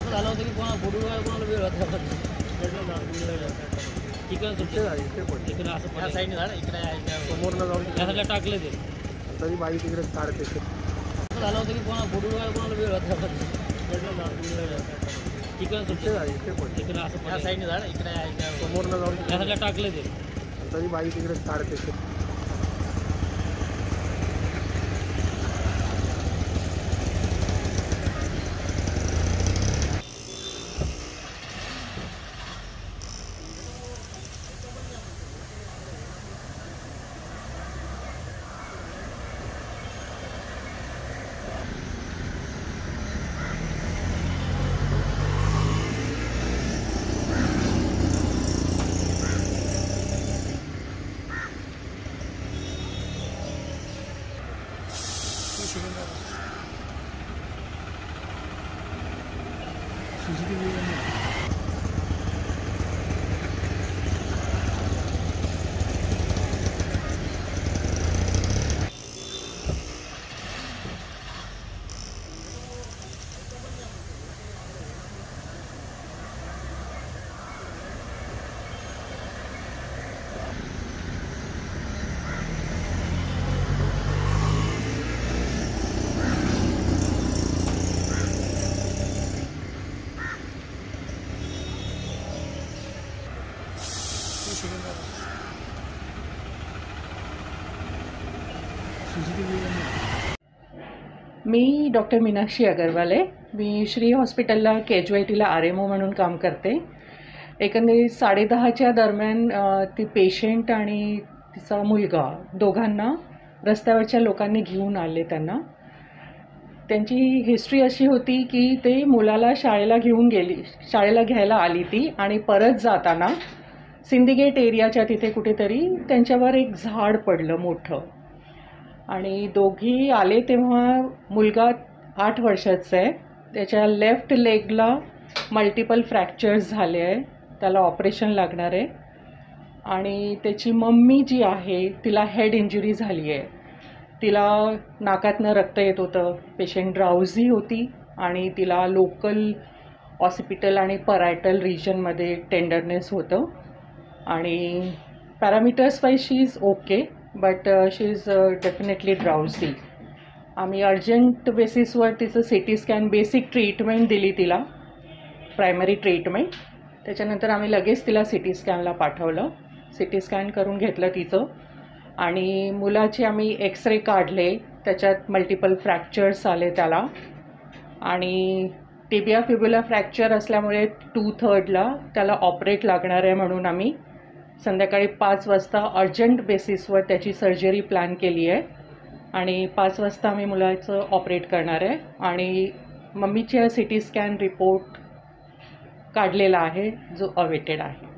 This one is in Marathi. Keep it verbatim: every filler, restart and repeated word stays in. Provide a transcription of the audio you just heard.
असं झालं होतं की कोणा फोटो कोणाला वेळ होता तिकडं सुट्टे झाले इकडे असं त्या साईडने झालं इकडे समोरनं जाऊन त्या साईडला टाकले ते तरी बाई तिकडे काढते असं झालं होतं की कोणा फोटो कोणाला वेळ होता तिकडं सुट्टे झाले इकडे असं त्या साईडने झालं इकडे समोरनं जाऊन त्या साईडला टाकले ते तरी बाई तिकडे काढते मी डॉक्टर मीनाक्षी अगरवाल आहे. मी श्री हॉस्पिटलला कॅज्युअल्टीला आर एम ओ म्हणून काम करते. एकंदरीत साडे दहाच्या दरम्यान ती पेशंट आणि तिचा मुलगा दोघांना रस्त्यावरच्या लोकांनी घेऊन आले. त्यांना त्यांची हिस्ट्री अशी होती की ते मुलाला शाळेला घेऊन गेली शाळेला घ्यायला आली ती आणि परत जाताना सिंदीगेट एरियाच्या तिथे कुठेतरी त्यांच्यावर एक झाड पडलं मोठं आणि दोघी आले तेव्हा मुलगा आठ वर्षाचा आहे. त्याच्या लेफ्ट लेगला मल्टिपल फ्रॅक्चर्स झाले आहे. त्याला ऑपरेशन लागणार आहे आणि त्याची मम्मी जी आहे तिला हेड इंजुरी झाली आहे. तिला नाकातनं रक्त येत होतं. पेशंट ड्राउझी होती आणि तिला लोकल ऑसिपिटल आणि परायटल रिजनमध्ये टेंडरनेस होतं आणि parameters wise she is okay but she is definitely drowsy. आम्ही अर्जंट बेसिसवर तिचं C T scan basic treatment दिली तिला प्रायमरी ट्रीटमेंट. त्याच्यानंतर आम्ही लगेच तिला सी टी स्कॅनला पाठवलं. सी टी स्कॅन करून घेतलं तिचं आणि मुलाचे आम्ही एक्सरे काढले. त्याच्यात मल्टिपल फ्रॅक्चर्स आले त्याला आणि टिबिया फिब्युला फ्रॅक्चर असल्यामुळे टू थर्डला त्याला ऑपरेट लागणार आहे म्हणून आम्ही संध्याकाळी पाच वाजता अर्जंट बेसिसवर त्याची सर्जरी प्लॅन केली आहे आणि पाच वाजता आम्ही मुलाचं ऑपरेट करणार आहे आणि मम्मीच्या सी टी स्कॅन रिपोर्ट काढलेला आहे जो अवेटेड आहे.